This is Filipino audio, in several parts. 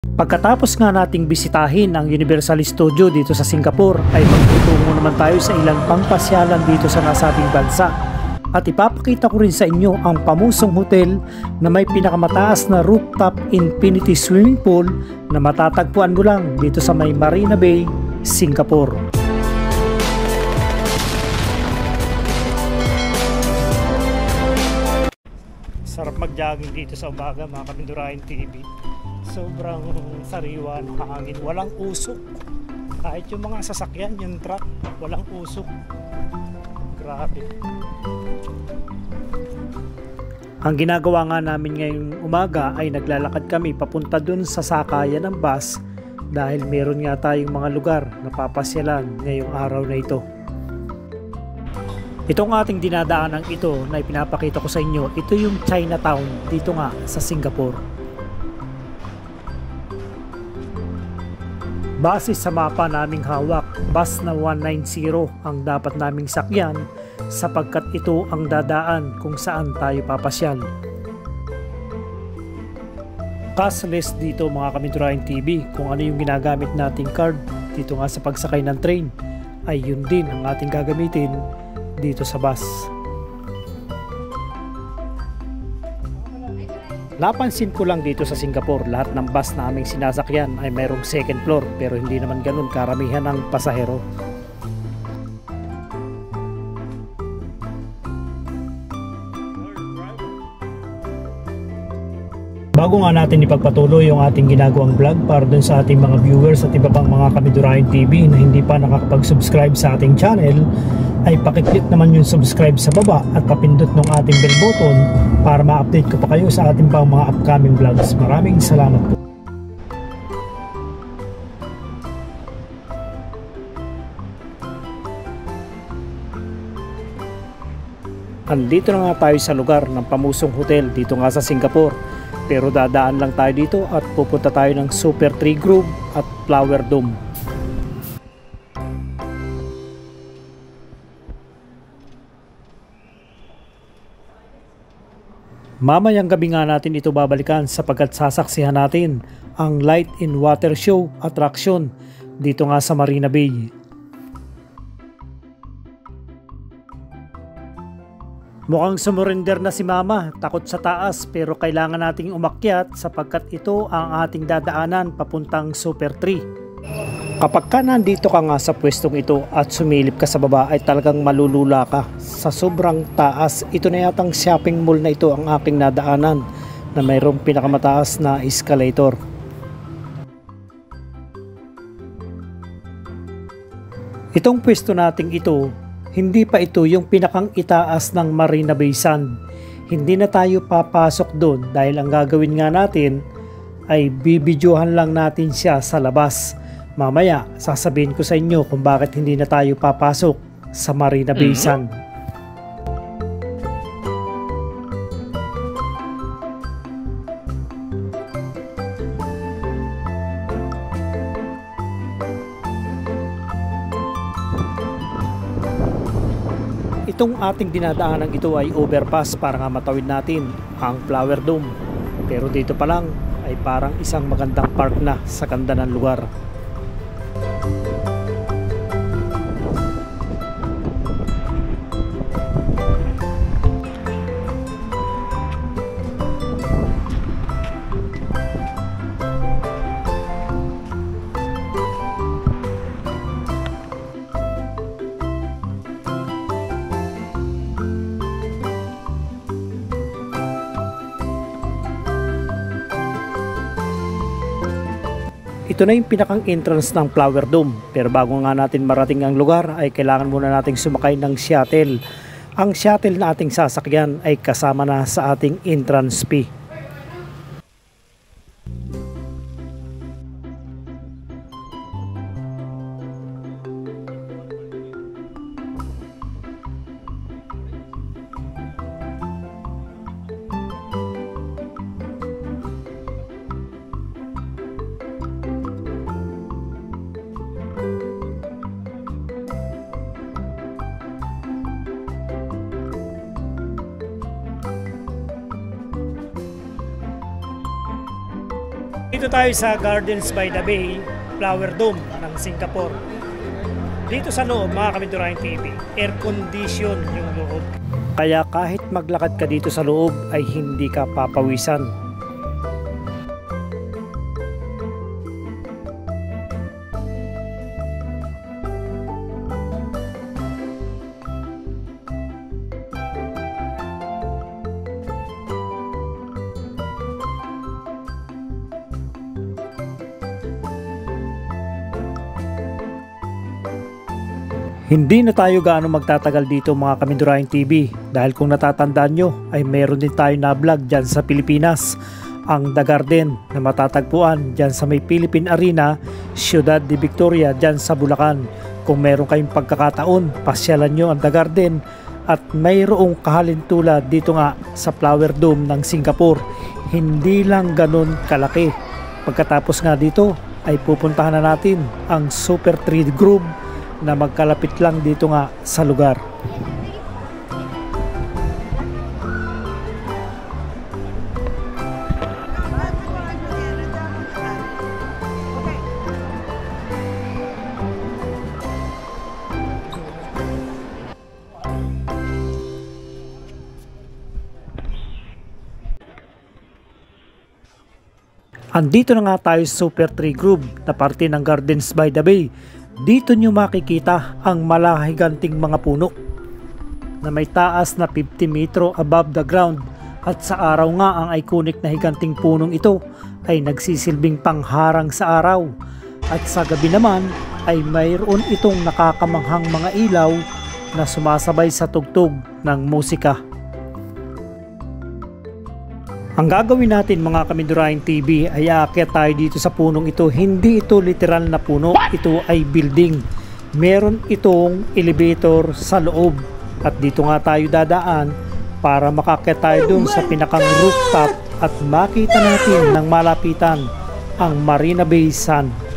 Pagkatapos nga nating bisitahin ang Universal Studio dito sa Singapore ay magtutungo naman tayo sa ilang pangpasyalan dito sa nasabing bansa. At ipapakita ko rin sa inyo ang pamusong hotel na may pinakamataas na rooftop infinity swimming pool na matatagpuan mo lang dito sa may Marina Bay, Singapore. Sarap mag-jogging dito sa umaga mga Kamindurahin TV. Sobrang sariwa ng hangin, walang usok. Kahit yung mga sasakyan, yung truck, walang usok. Grabe. Ang ginagawa nga namin ngayong umaga ay naglalakad kami papunta dun sa sakayan ng bus dahil meron nga tayong mga lugar na papasyalan ngayong araw na ito. Itong ating dinadaanan ito na ipinapakita ko sa inyo, ito yung Chinatown dito nga sa Singapore. Base sa mapa naming hawak, bus na 190 ang dapat naming sakyan sapagkat ito ang dadaan kung saan tayo papasyal. Cashless dito mga Kamindurahin TV, kung ano yung ginagamit nating card dito nga sa pagsakay ng train ay yun din ang ating gagamitin dito sa bus. Napansin ko lang dito sa Singapore, lahat ng bus na aming sinasakyan ay mayroong second floor pero hindi naman ganun karamihan ng pasahero. Bago nga natin ipagpatuloy yung ating ginagawang vlog para dun sa ating mga viewers at iba pang mga Kamindurahin TV na hindi pa nakakapag-subscribe sa ating channel, ay pakiclick naman yung subscribe sa baba at papindot ng ating bell button para ma-update ko pa kayo sa ating pang mga upcoming vlogs. Maraming salamat po. Andito na nga tayo sa lugar ng Pamusong Hotel dito nga sa Singapore. Pero dadaan lang tayo dito at pupunta tayo ng Super Tree Grove at Flower Dome. Mamayang gabi nga natin ito babalikan sapagkat sasaksihan natin ang Light in Water Show attraction dito nga sa Marina Bay. Mukhang sumurrender na si Mama, takot sa taas pero kailangan nating umakyat sapagkat ito ang ating dadaanan papuntang Super Tree. Kapag ka nandito ka nga sa pwestong ito at sumilip ka sa baba ay talagang malulula ka sa sobrang taas. Ito na yatang shopping mall na ito ang aking nadaanan na mayroong pinakamataas na escalator. Itong pwesto nating ito, hindi pa ito yung pinakang itaas ng Marina Bay Sand. Hindi na tayo papasok doon dahil ang gagawin nga natin ay bibidyohan lang natin siya sa labas. Mamaya sasabihin ko sa inyo kung bakit hindi na tayo papasok sa Marina Bay Sand. Itong ating dinadaanan ito ay overpass para nga matawid natin ang Flower Dome. Pero dito pa lang ay parang isang magandang park na sa ganda ng lugar. Ito na yung pinakang entrance ng Flower Dome. Pero bago nga natin marating ang lugar ay kailangan muna nating sumakay ng shuttle. Ang shuttle na ating sasakyan ay kasama na sa ating entrance fee. Nandito tayo sa Gardens by the Bay, Flower Dome ng Singapore. Dito sa loob, mga Kamindurahin TV, air condition yung loob. Kaya kahit maglakad ka dito sa loob ay hindi ka papawisan. Hindi na tayo gaano magtatagal dito mga Kamindurahin TV dahil kung natatandaan nyo ay meron din tayo na vlog dyan sa Pilipinas, ang The Garden na matatagpuan dyan sa may Philippine Arena, Ciudad de Victoria dyan sa Bulacan. Kung meron kayong pagkakataon, pasyalan nyo ang The Garden at mayroong kahalintulad dito nga sa Flower Dome ng Singapore. Hindi lang ganun kalaki. Pagkatapos nga dito ay pupuntahan na natin ang Super Tree Grove na magkalapit lang dito nga sa lugar. Andito na nga tayo sa Super Tree Grove na parte ng Gardens by the Bay. Dito nyo makikita ang malahiganting mga puno na may taas na 50 metro above the ground, at sa araw nga ang iconic na higanting punong ito ay nagsisilbing pangharang sa araw, at sa gabi naman ay mayroon itong nakakamanghang mga ilaw na sumasabay sa tugtog ng musika. Ang gagawin natin mga Kamindurahin TV ay aakyat tayo dito sa punong ito. Hindi ito literal na puno, ito ay building. Meron itong elevator sa loob at dito nga tayo dadaan para makakyat tayo dun sa pinakang rooftop at makita natin ng malapitan ang Marina Bay Sands.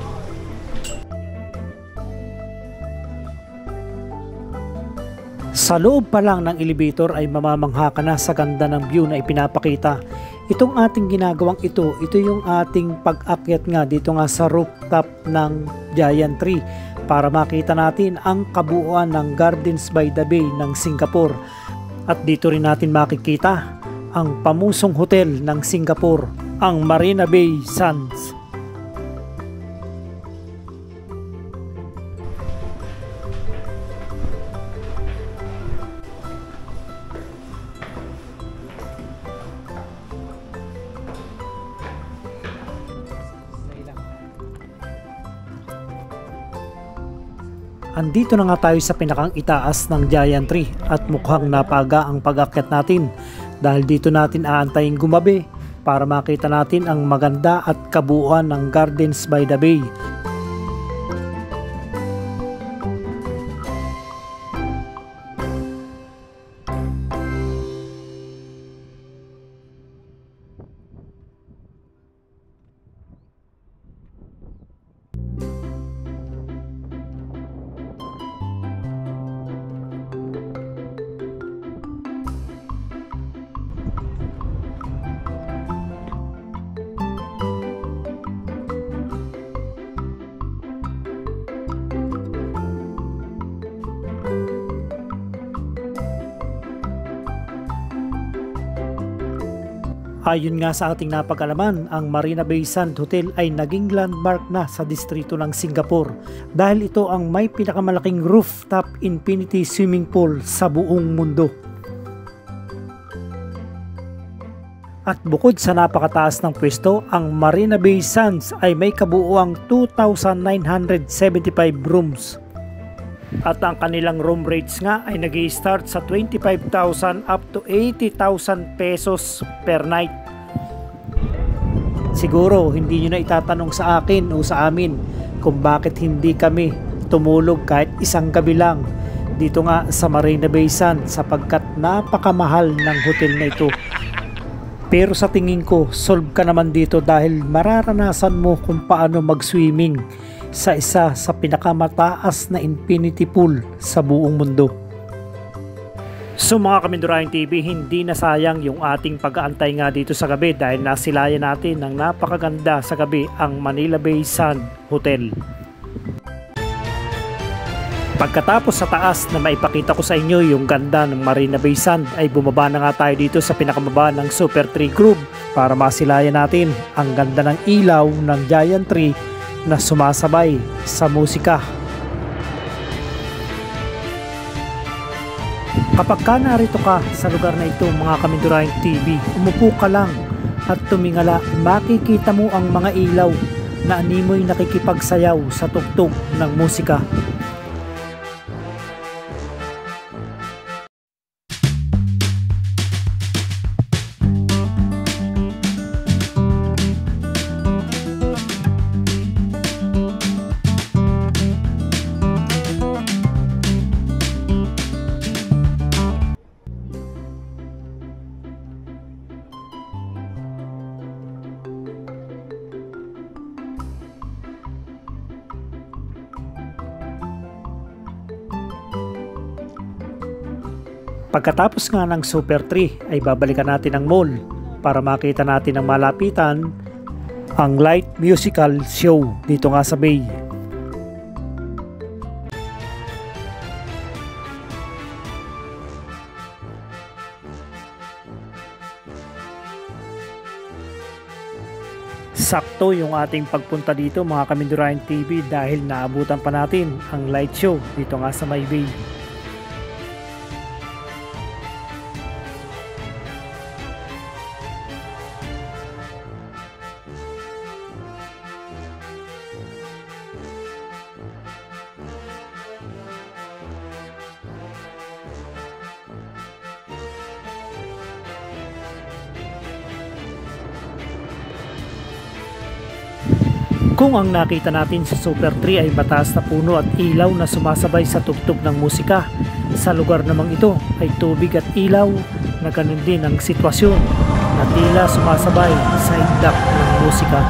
Sa loob pa lang ng elevator ay mamamangha ka na sa ganda ng view na ipinapakita. Itong ating ginagawang ito yung ating pag-akyat nga dito nga sa rooftop ng Giant Tree para makita natin ang kabuuan ng Gardens by the Bay ng Singapore. At dito rin natin makikita ang pamusong hotel ng Singapore, ang Marina Bay Sands. Andito na nga tayo sa pinakang itaas ng Giant Tree at mukhang napaga ang pag-akyat natin dahil dito natin aantayin gumabi para makita natin ang maganda at kabuuan ng Gardens by the Bay. Ayon nga sa ating napag-alaman, ang Marina Bay Sands Hotel ay naging landmark na sa distrito ng Singapore dahil ito ang may pinakamalaking rooftop infinity swimming pool sa buong mundo. At bukod sa napakataas ng pwesto, ang Marina Bay Sands ay may kabuuang 2,975 rooms. At ang kanilang room rates nga ay nag-i-start sa 25,000 up to 80,000 pesos per night. Siguro hindi nyo na itatanong sa akin o sa amin kung bakit hindi kami tumulog kahit isang gabi lang dito nga sa Marina Bay Sands sapagkat napakamahal ng hotel na ito. Pero sa tingin ko, solve ka naman dito dahil mararanasan mo kung paano mag-swimming sa isa sa pinakamataas na infinity pool sa buong mundo. So mga Kamindurahin TV, hindi na sayang yung ating pag-aantay nga dito sa gabi dahil nasilayan natin ng napakaganda sa gabi ang Manila Bay Sand Hotel. Pagkatapos sa taas na maipakita ko sa inyo yung ganda ng Marina Bay Sand ay bumaba na nga tayo dito sa pinakamaba ng Super Tree Group para masilayan natin ang ganda ng ilaw ng Giant Tree na sumasabay sa musika. Kapag ka narito ka sa lugar na ito mga Kamindurahin TV, umupo ka lang at tumingala, makikita mo ang mga ilaw na animoy nakikipagsayaw sa tugtog ng musika. Pagkatapos nga ng Super Tree ay babalikan natin ang mall para makita natin ang malapitan ang light musical show dito nga sa Bay. Sakto yung ating pagpunta dito mga Kamindurahin TV dahil naabutan pa natin ang light show dito nga sa May Bay. Kung ang nakita natin sa Super Tree ay mataas na puno at ilaw na sumasabay sa tugtog ng musika, sa lugar namang ito ay tubig at ilaw na ganun din ang sitwasyon na tila sumasabay sa idak ng musika.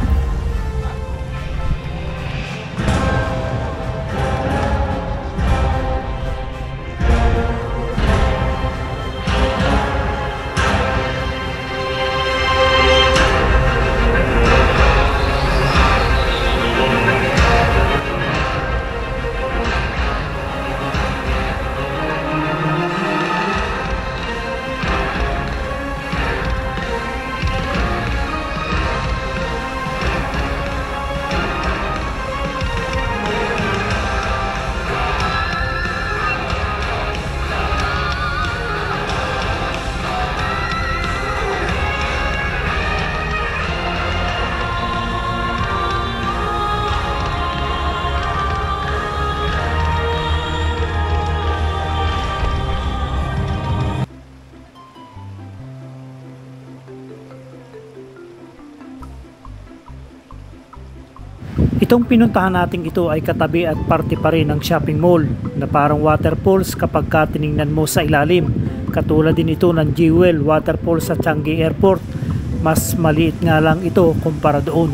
Itong pinuntahan natin ito ay katabi at parte pa rin ng shopping mall na parang waterfalls kapag ka tiningnan mo sa ilalim. Katulad din ito ng Jewel Waterfalls sa Changi Airport. Mas maliit nga lang ito kumpara doon.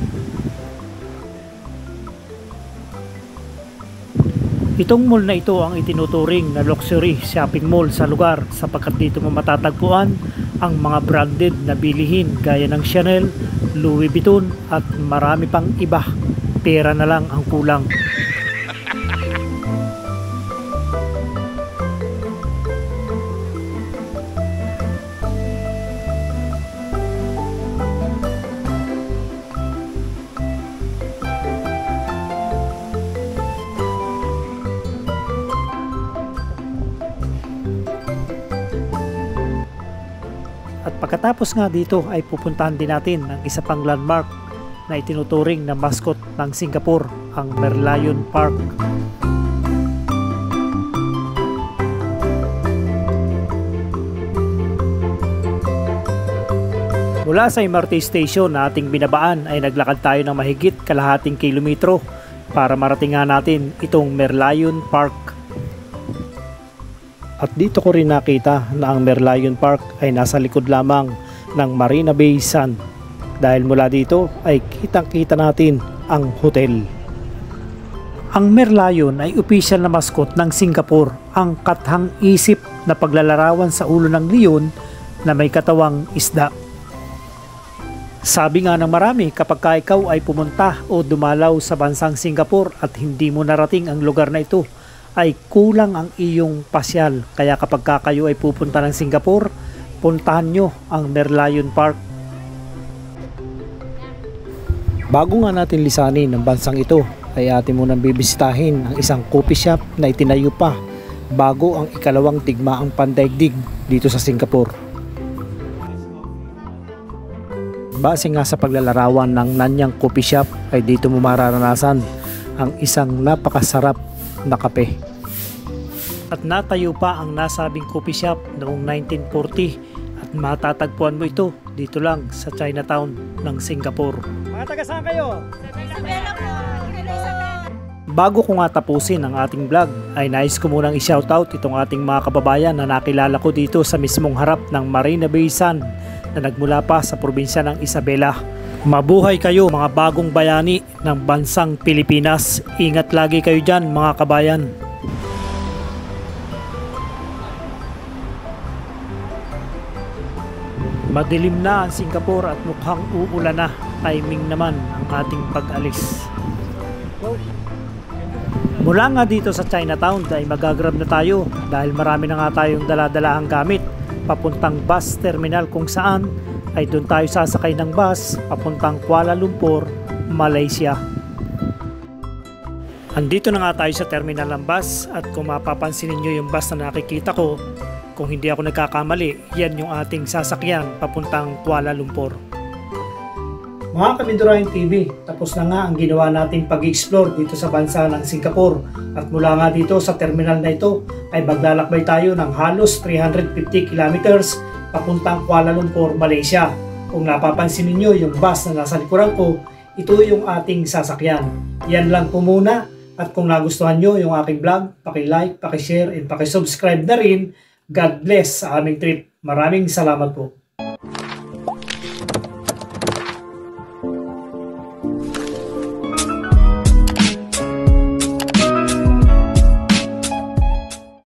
Itong mall na ito ang itinuturing na luxury shopping mall sa lugar sapagkat dito mo matatagpuan ang mga branded na bilihin gaya ng Chanel, Louis Vuitton at marami pang iba. Pera na lang ang kulang. At pagkatapos nga dito ay pupuntahan din natin ang isa pang landmark na itinuturing na mascot ng Singapore, ang Merlion Park. Mula sa MRT station na ating binabaan ay naglakad tayo ng mahigit kalahating kilometro para maratingan natin itong Merlion Park. At dito ko rin nakita na ang Merlion Park ay nasa likod lamang ng Marina Bay Sand. Dahil mula dito ay kitang-kita natin ang hotel. Ang Merlion ay opisyal na mascot ng Singapore, ang kathang-isip na paglalarawan sa ulo ng leon na may katawang isda. Sabi nga ng marami, kapag ikaw ay pumunta o dumalaw sa bansang Singapore at hindi mo narating ang lugar na ito, ay kulang ang iyong pasyal. Kaya kapag kayo ay pupunta ng Singapore, puntahan nyo ang Merlion Park. Bago nga natin lisanin ang bansang ito, ay atin munang bibisitahin ang isang coffee shop na itinayo pa bago ang ikalawang digmaang pandaigdig dito sa Singapore. Base nga sa paglalarawan ng Nanyang Coffee Shop ay dito mo mararanasan ang isang napakasarap na kape. At natayo pa ang nasabing coffee shop noong 1940 at matatagpuan mo ito dito lang sa Chinatown ng Singapore. Mga taga saan kayo? Isabela po! Bago ko nga tapusin ang ating vlog ay nais ko munang i-shoutout itong ating mga kababayan na nakilala ko dito sa mismong harap ng Marina Bay Sands na nagmula pa sa probinsya ng Isabela. Mabuhay kayo mga bagong bayani ng bansang Pilipinas. Ingat lagi kayo dyan mga kabayan. Madilim na ang Singapore at mukhang uulan na. Timing naman ang ating pag-alis. Mula nga dito sa Chinatown ay magagrab na tayo dahil marami na nga tayong dala-dalahang gamit papuntang bus terminal kung saan ay doon tayo sasakay ng bus papuntang Kuala Lumpur, Malaysia. Andito na nga tayo sa terminal ng bus at kung mapapansin niyo yung bus na nakikita ko, kung hindi ako nagkakamali, yan yung ating sasakyan papuntang Kuala Lumpur. Mga Kamindurahin TV, tapos na nga ang ginawa nating pag-explore dito sa bansa ng Singapore at mula nga dito sa terminal na ito ay maglalakbay tayo ng halos 350 kilometers papuntang Kuala Lumpur, Malaysia. Kung napapansin niyo yung bus na nasa likuran ko, ito yung ating sasakyan. Yan lang po muna at kung nagustuhan nyo yung aking vlog, paki-like, paki-share and paki-subscribe na rin. God bless sa aming trip. Maraming salamat po.